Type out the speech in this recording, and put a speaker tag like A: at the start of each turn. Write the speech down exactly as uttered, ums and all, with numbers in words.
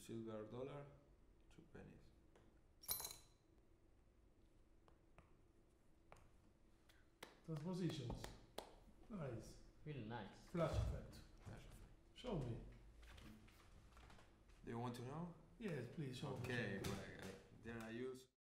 A: silver dollar, two pennies.
B: Transpositions. Nice.
C: Really nice.
B: Flash effect.
A: Flash.
B: Show me.
A: Do you want to know?
B: Yes, please show me.
A: Okay, well, uh, then I use